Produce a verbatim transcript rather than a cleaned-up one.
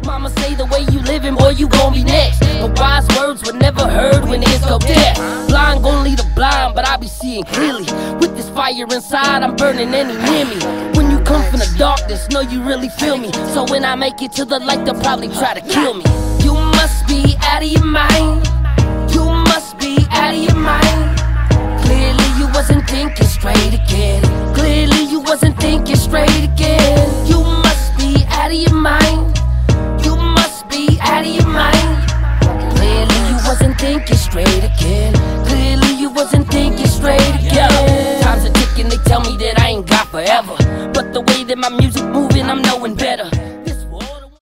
Mama say the way you living, boy, you gon' be next. But wise words were never heard when ears go deaf. Blind gon' lead the blind, but I be seeing clearly. With this fire inside, I'm burning any near me. When you come from the darkness, know you really feel me. So when I make it to the light, they'll probably try to kill me. You must be out of your mind. You must be out of your mind. Clearly you wasn't thinking straight again. Clearly you wasn't thinking straight again. You must be out of your mind. You must be out of your mind. Clearly you wasn't thinking straight again. Clearly you wasn't thinking straight again. Times are ticking, they tell me that I ain't got forever, but the way that my music moving, I'm knowing better.